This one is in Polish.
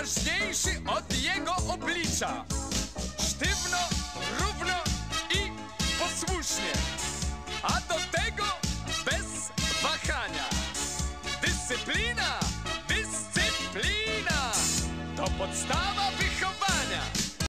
ważniejszy od jego oblicza. Sztywno, równo i posłusznie, a do tego bez wahania. Dyscyplina, dyscyplina to podstawa